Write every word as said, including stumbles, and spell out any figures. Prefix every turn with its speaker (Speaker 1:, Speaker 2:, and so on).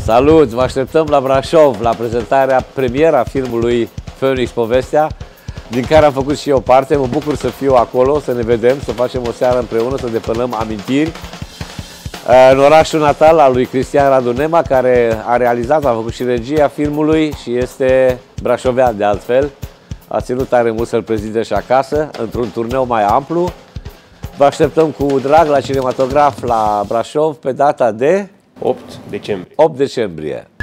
Speaker 1: Salut! Vă așteptăm la Brașov, la prezentarea premiera filmului Phoenix Povestea, din care am făcut și eu parte. Mă bucur să fiu acolo, să ne vedem, să facem o seară împreună, să depănăm amintiri. În orașul natal al lui Cristian Radu Nema, care a realizat, a făcut și regia filmului și este brașovean de altfel. A ținut tare mult să-l prezinte și acasă, într-un turneu mai amplu. Vă așteptăm cu drag la cinematograf la Brașov pe data de
Speaker 2: opt decembrie.
Speaker 1: opt decembrie.